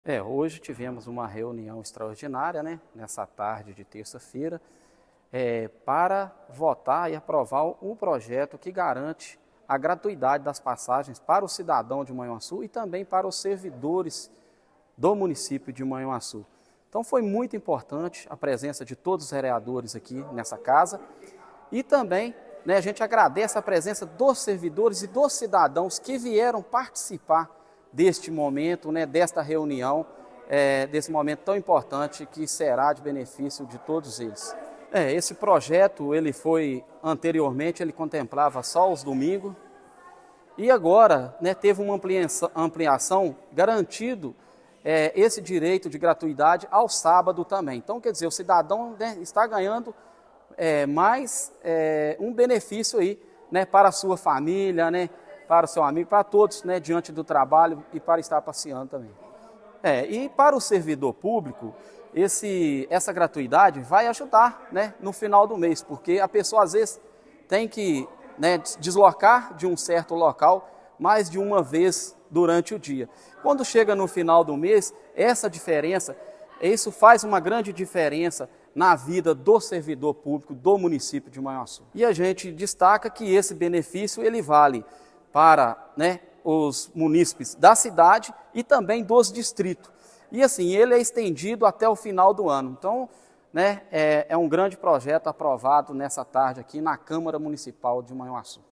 Hoje tivemos uma reunião extraordinária, né, nessa tarde de terça-feira, para votar e aprovar um projeto que garante a gratuidade das passagens para o cidadão de Manhuaçu e também para os servidores do município de Manhuaçu. Então foi muito importante a presença de todos os vereadores aqui nessa casa e também, né, a gente agradece a presença dos servidores e dos cidadãos que vieram participar deste momento, né, desta reunião, desse momento tão importante que será de benefício de todos eles. Esse projeto, anteriormente, ele contemplava só os domingos e agora, né, teve uma ampliação garantindo esse direito de gratuidade ao sábado também. Então, quer dizer, o cidadão, né, está ganhando mais um benefício aí, né, para a sua família, né, para o seu amigo, para todos, né, diante do trabalho e para estar passeando também. E para o servidor público, essa gratuidade vai ajudar, né, no final do mês, porque a pessoa às vezes tem que, né, deslocar de um certo local mais de uma vez durante o dia. Quando chega no final do mês, isso faz uma grande diferença na vida do servidor público do município de Manhuaçu. E a gente destaca que esse benefício ele vale para, né, os munícipes da cidade e também dos distritos. E assim, ele é estendido até o final do ano. Então, né, é um grande projeto aprovado nessa tarde aqui na Câmara Municipal de Manhuaçu.